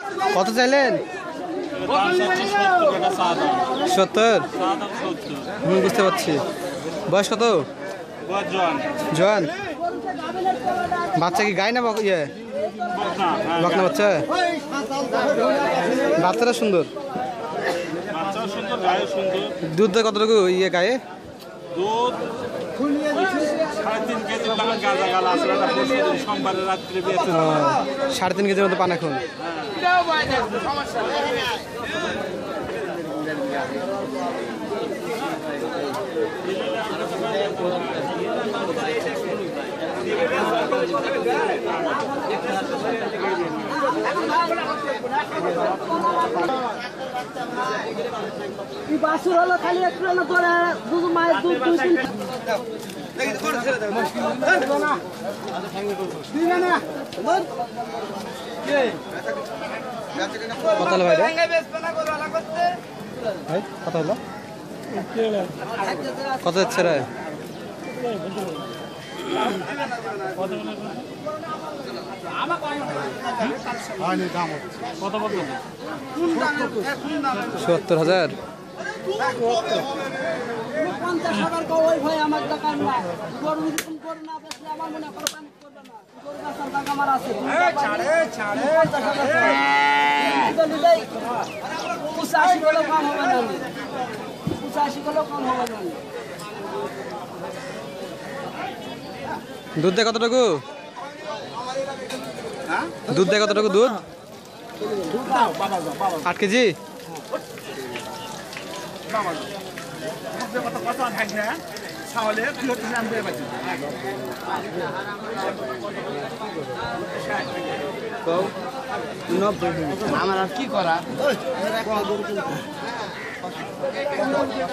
কত চাইলেন? 70। বুঝতে পারছি। বয়স কত? জোয়ান। বাচ্চা কি গাই না ইয়ে বকনা বাচ্চা? বাচ্চাটা সুন্দর। দুধ কতটুকু ইয়ে গায়ে? 3.5 কেজির মতো পান এখন। বাছুর হলো খালি একটু না করে দুধ মায়ের দুধ কত হলো ভাই? কত হলো? কত যাচ্ছে রে? কত বলতো? 70,000। 50,000 কই ভাই আমার টাকা না গরু যদি গরু না বেচলে আমার মনে করো পানি করবে না গরু বেচার টাকা আমার আছে ছাড়ে 85 কিলো কম হবে না 85 কিলো কম হবে না। দুধ দেয় কতটুকু? দুধ দেয় কতটুকু? দুধ 8 কেজি। আমার আর কি করা